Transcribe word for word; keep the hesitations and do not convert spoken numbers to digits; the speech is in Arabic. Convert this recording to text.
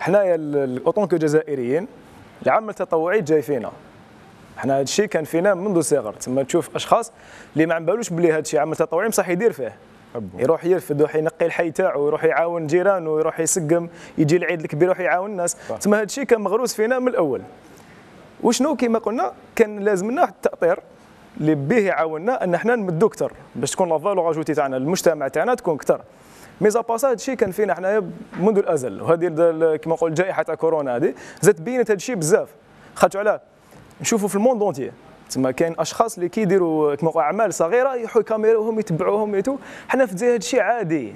حنايا الاوطون كجزائريين العمل التطوعي جاي فينا. حنا هذا الشيء كان فينا منذ الصغر، تما تشوف اشخاص اللي ما عم بالوش بلي هذا الشيء عمل تطوعي بصح يدير فيه، يروح يرفد، يروح ينقي الحي تاعو، يروح يعاون جيرانه، يروح يسقم، يجي العيد الكبير يروح يعاون الناس. تما هذا الشيء كان مغروس فينا من الاول. وشنو كما قلنا كان لازم لنا واحد التاطير اللي به يعاوننا ان احنا نمدوا اكثر باش تكون لا فالور اجوتي تاعنا المجتمع تاعنا تكون اكثر. ميزا باسا هذا الشيء كان فينا حنايا منذ الازل، وهذه كما نقول الجائحه تاع كورونا هذه زادت بينت هذا الشيء بزاف. خاطر علاه نشوفوا في الموند اونتيي تما كاين اشخاص اللي كيديروا كما نقول اعمال صغيره يحوا كاميراهم يتبعوهم ايتو، حنا في الجزائر هذا الشيء عادي.